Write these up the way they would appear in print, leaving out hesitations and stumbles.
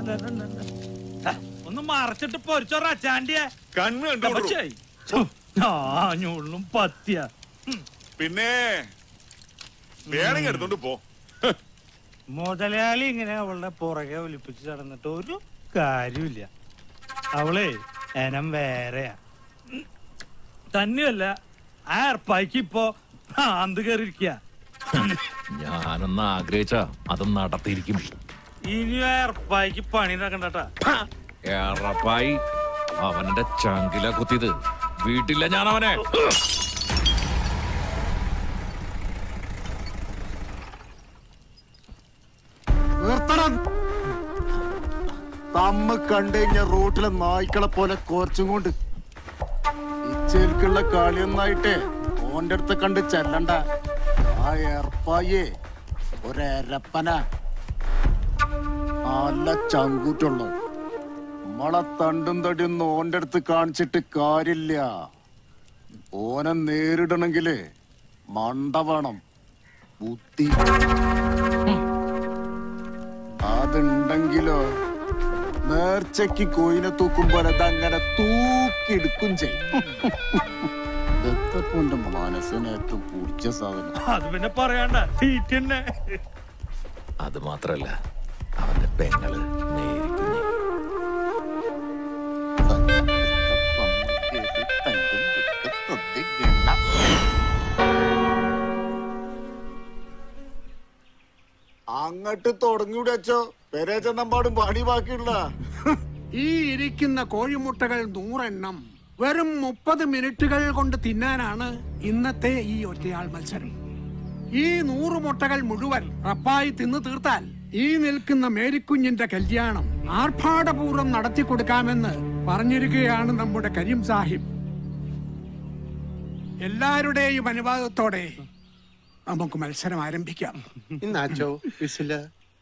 ഒന്ന് മറച്ചിട്ട് പൊരിച്ചോറ ചാണ്ടിയെ കണ്ണ് ഞാഞ്ഞുള്ളും പത്തിയ. പിന്നെ വേണമെങ്കിൽ എടുത്തോണ്ട് പോ. മുതലാളി ഇങ്ങനെ അവളുടെ പുറകെ ഒലിപ്പിച്ച് നടന്നിട്ട് ഒരു കാര്യമില്ല. അവളെ എനം വേറെയാ. തന്നെയല്ല ആ ഏർപ്പായ്ക്ക് ഇപ്പൊ ഭ്രാന്ത് കയറിയിരിക്ക. ഞാനൊന്ന് ആഗ്രഹിച്ച അത് നടത്തിയിരിക്കും. ഇനി ഏർപ്പായ്ക്ക് പണി നടക്കണ്ടട്ടാ. ഏറപ്പായി അവന്റെ ചങ്കില കുത്തിയത് വീട്ടില്ല ഞാൻ അവനെ. തമ്മ കണ്ടുകഴിഞ്ഞ റോട്ടിലെ നായ്ക്കളെ പോലെ കോർച്ചും കൊണ്ട് ഇച്ചേൽക്കുള്ള കളിയൊന്നായിട്ടേ ഓന്റെ അടുത്ത് കണ്ട് ചെല്ലണ്ട. ആ ഏർപ്പായേ ഒരപ്പന നല്ല ചങ്കൂറ്റുള്ള നമ്മളെ തണ്ടും തടിയൊന്നും ഓന്റെ അടുത്ത് കാണിച്ചിട്ട് കാര്യമില്ല. ഓനെ നേരിടണെങ്കില് മണ്ട വേണം, ബുദ്ധി. അതുണ്ടെങ്കിലോ നേർച്ചയ്ക്ക് കോയിനെ തൂക്കുമ്പോൾ അതങ്ങനെ തൂക്കിയെടുക്കും ചെയ്യും. ഇതൊക്കെ മനസ്സിന് ഏറ്റവും പിടിച്ച സാധനം. അത് പിന്നെ പറയണ്ട, തീറ്റന്നെ. അത് മാത്രല്ല അവന്റെ പെങ്ങള് നേരിക്കുന്നു. അങ്ങട്ട് തുടങ്ങിയൂടെ അച്ചോ, പെരേ ചെന്നമ്പാടും പണി ബാക്കിയുള്ള. ഈ ഇരിക്കുന്ന കോഴിമുട്ടകൾ 100 എണ്ണം വെറും 30 മിനിറ്റുകൾ കൊണ്ട് തിന്നാനാണ് ഇന്നത്തെ ഈ ഒറ്റയാൾ മത്സരം. ഈ 100 മുട്ടകൾ മുഴുവൻ റപ്പായി തിന്നു തീർത്താൽ ഈ നിൽക്കുന്ന മേരിക്കുഞ്ഞിന്റെ കല്യാണം ആർഭാടപൂർവ്വം നടത്തി കൊടുക്കാമെന്ന് പറഞ്ഞിരിക്കുകയാണ് നമ്മുടെ കരീം സാഹിബ്. എല്ലാവരുടെയും അനുവാദത്തോടെ നമുക്ക് മത്സരം ആരംഭിക്കാം. ഇന്നാച്ചോ വിസില്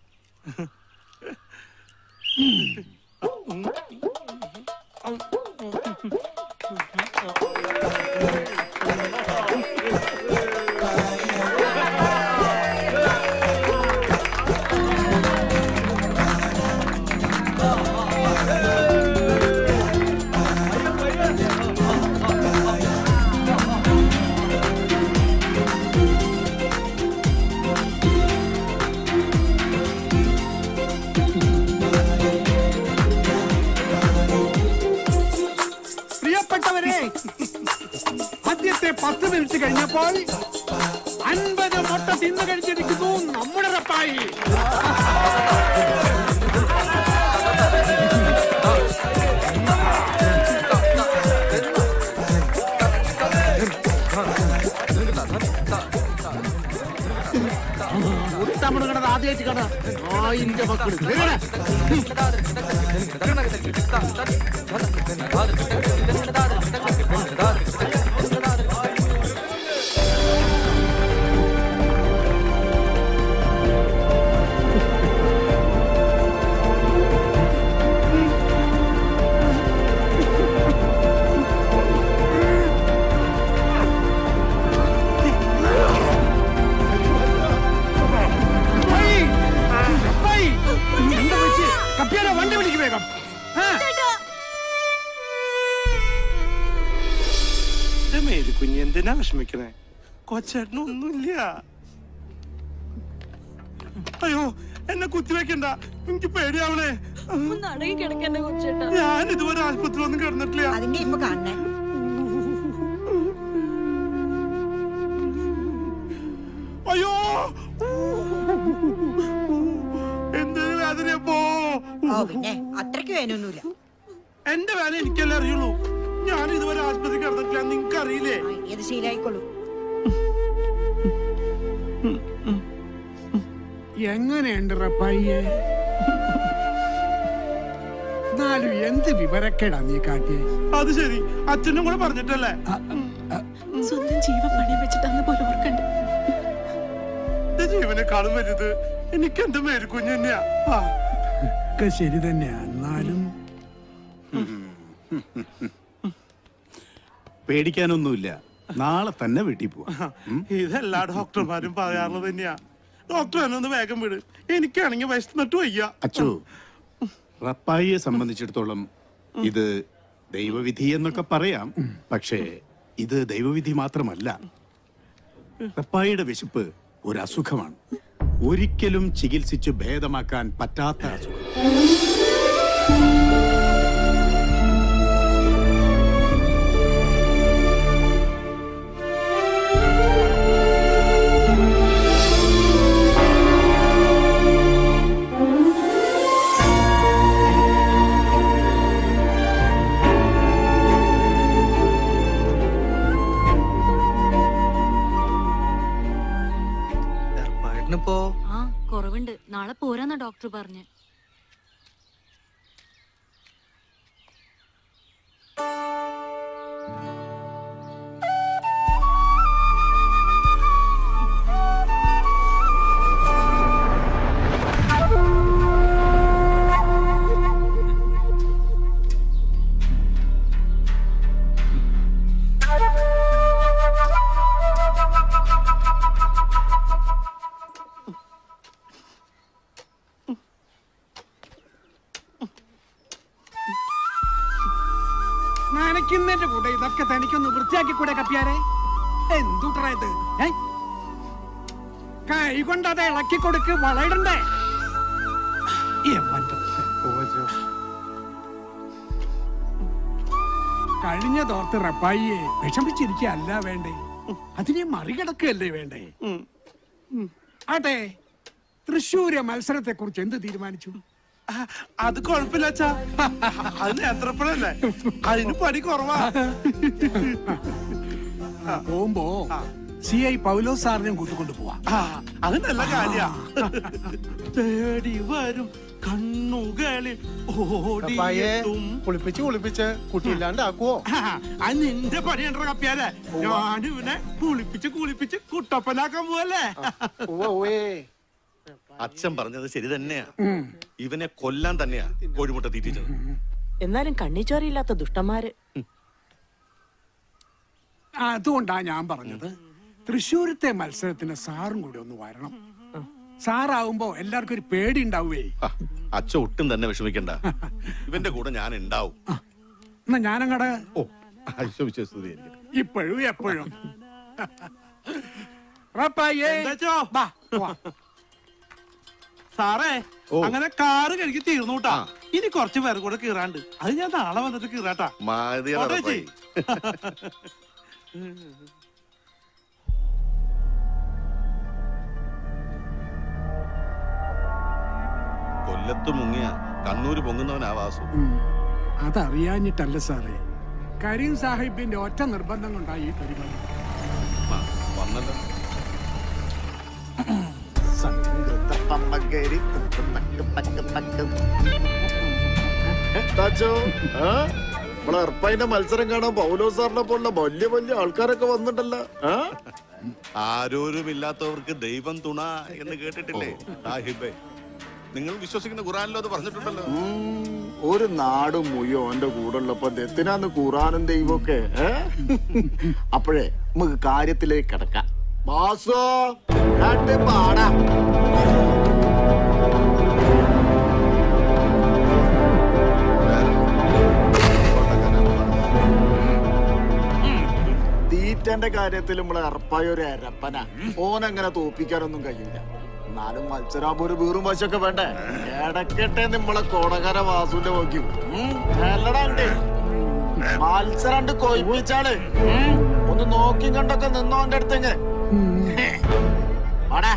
ആദ്യത്തെ 10 മിനിറ്റ് കഴിഞ്ഞപ്പോൾ 50 മുട്ട തിന്നു കഴിച്ചിരിക്കുന്നു നമ്മുടെ റപ്പായി. മുട്ടമിടുകണത് ആദ്യമായിട്ട് കട ആയിന്റെ മക്കള് വണ്ടി വിളിക്ക് വേഗം. മേരിക്കുഞ്ഞ് എന്തിനാ വിഷമിക്കണേ? കൊച്ചേട്ടനൊന്നുമില്ല. അയ്യോ എന്നെ കുത്തിവെക്കണ്ട, എനിക്ക് പേടിയാവണേ. ഞാൻ ഇതുവരെ ആശുപത്രി ഒന്നും കിടന്നിട്ടില്ല. അയ്യോ എന്തൊരു വേദനയപ്പോ. അത്രയ്ക്ക് വേനൊന്നുമില്ല. എന്റെ വേദന എനിക്കല്ലേ അറിയുള്ളൂ. ഞാൻ ഇതുവരെ ആശുപത്രി കിടന്നിട്ടില്ല, നിങ്ങക്ക് അറിയില്ലേ? ഏത് ശീലായിക്കോളൂ. എങ്ങനെയുണ്ട് റപ്പായിയെ? എന്നാലും എന്ത് വിവരക്കേടാ നീ കാട്ടിയേ? അത് ശരി, അച്ഛനും കൂടെ പറഞ്ഞിട്ടല്ലേ? സ്വന്തം ജീവൻ പണയം വെച്ചിട്ടാന്ന് പോലെ ഓർക്കണ്ട. ജീവനെക്കാളും വലുത് എനിക്ക് എന്റെ മേരിക്കുഞ്ഞ് തന്നെയാ. ഒക്കെ ശരി തന്നെയാ. എന്നാലും പേടിക്കാനൊന്നുമില്ല, നാളെ തന്നെ വീട്ടിൽ പോവാ. ഇതെല്ലാ ഡോക്ടർമാരും പറയാറുള്ളത് തന്നെയാ. ഡോക്ടർ എന്നെ ഒന്ന് വേഗം വിട്, എനിക്കാണെങ്കിൽ വിശന്നിട്ട് വയ്യ. അച്ചോ റപ്പായിയെ സംബന്ധിച്ചിടത്തോളം ഇത് ദൈവവിധി എന്നൊക്കെ പറയാം. പക്ഷേ ഇത് ദൈവവിധി മാത്രമല്ല. റപ്പായിയുടെ വിശപ്പ് ഒരു അസുഖമാണ്. ഒരിക്കലും ചികിത്സിച്ച് ഭേദമാക്കാൻ പറ്റാത്ത അസുഖം. കുറവുണ്ട്. നാളെ പോരാന്ന ഡോക്ടർ പറഞ്ഞു. നനയ്ക്കുന്നതിന്റെ കൂടെ ഇതൊക്കെ തനിക്കൊന്ന് വൃത്തിയാക്കി കൂടെ കപ്പിയാരെ? എന്തുട്രാ ഇത്? കൈ കൊണ്ടത് ഇളക്കി കൊടുക്ക്, വളയിടണ്ടേ? കഴിഞ്ഞതോർത്ത് റപ്പായിയെ വിഷമിച്ചിരിക്കല്ല വേണ്ടേ, അതിനെ മറികടക്കുകയല്ലേ വേണ്ടേ? ആട്ടെ, തൃശ്ശൂര് മത്സരത്തെ കുറിച്ച് എന്ത് തീരുമാനിച്ചു? അത് കുഴപ്പമില്ല അച്ഛാ, അത് നേത്രപ്പഴല്ലേ, അതിന് പണി കുറവാ. പോകുമ്പോ CI പൗലോസ് സാറിനെയും കൂട്ടിക്കൊണ്ട് പോവാ. അത് നല്ല കാര്യ. തേടി വരും കണ്ണുകളിൽ കുളിപ്പിച്ച് കുട്ടിയില്ലാണ്ടാക്കുവോ? അത് നിന്റെ പണിയണ്ട കപ്പിയാലേ. ഞാനിവനെ കുളിപ്പിച്ച് കുട്ടപ്പനാക്കാൻ പോവല്ലേ. അച്ഛൻ പറഞ്ഞത് ശരി തന്നെയാ. ഇവനെ കൊല്ലാൻ തന്നെയാ കോഴിമുട്ട തീറ്റിച്ചത്. എന്നാലും കണ്ണിച്ചോരയില്ലാത്ത ദുഷ്ടന്മാര്. അതുകൊണ്ടാ ഞാൻ പറഞ്ഞത് തൃശ്ശൂരത്തെ മത്സരത്തിന് സാറും കൂടി ഒന്ന് വരണം. സാറാവുമ്പോ എല്ലാവർക്കും ഒരു പേടി ഉണ്ടാവേ. അച്ഛൻ ഒട്ടും തന്നെ വിഷമിക്കണ്ട, ഇവന്റെ കൂടെ ഞാൻ ഉണ്ടാവും. എന്നാ ഞാനങ്ങടെ ഇപ്പോഴും എപ്പോഴും സാറേ, അങ്ങനെ കാറ് കഴുകി തീർന്നുട്ടാ. ഇനി കുറച്ച് പേർ കൂടെ കീറാണ്ട്, അത് ഞാൻ നാളെ വന്നിട്ട് കീറാട്ടാ. കൊല്ലത്ത് മുങ്ങിയ കണ്ണൂര് പൊങ്ങുന്നവനാ വാസു. അതറിയാഞ്ഞിട്ടല്ല സാറേ, കരീം സാഹിബിന്റെ ഒറ്റ നിർബന്ധം കൊണ്ടായി ഈ പരിപാടി വന്നല്ലോ. മത്സരം കാണാൻ പൗലോസ് സാറിനെ പോലുള്ള വലിയ വലിയ ആൾക്കാരൊക്കെ വന്നിട്ടല്ലോ. ആരോരുമില്ലാത്തവർക്ക് ദൈവം തുണ എന്ന് കേട്ടിട്ടില്ലേ സാഹിബേ? നിങ്ങൾ വിശ്വസിക്കുന്ന ഖുറാനിലോ അത് പറഞ്ഞിട്ടുണ്ടല്ലോ. ഒരു നാടും മുയ്യോ എന്റെ കൂടെ ഉള്ളപ്പോ എത്തിനാന്ന് ഖുറാനും ദൈവമൊക്കെ. അപ്പോഴേ നമുക്ക് കാര്യത്തിലേക്ക് കിടക്കാം. ബാസോ പാടാ. തീറ്റന്റെ കാര്യത്തിൽ നമ്മളെ അർപ്പായ ഒരു അരപ്പന. ഓനങ്ങനെ തോപ്പിക്കാനൊന്നും കഴിയില്ല. എന്നാലും മത്സരാകുമ്പോ ഒരു വീറും വശമൊക്കെ വേണ്ടേ? ഇടക്കട്ടെ നമ്മളെ കോടകര വാസുവിന്റെ നോക്കി നല്ലടാണ്ട് മത്സരം കൊയ്പ്പിച്ചാള്. ഒന്ന് നോക്കി കണ്ടൊക്കെ നിന്നോ എന്റെ അടുത്തേക്ക്. ആടാ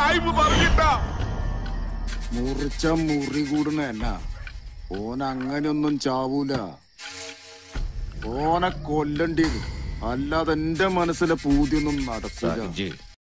സായിപ്പ് പറഞ്ഞിട്ടാ. മുറിച്ച മുറി കൂടുന്ന എന്നാ ഓൻ അങ്ങനെയൊന്നും ചാവൂല. ഓനെ കൊല്ലണ്ടി വരും. അല്ലാതെ എന്റെ മനസ്സിലെ പൂതിയൊന്നും നടക്കൂല.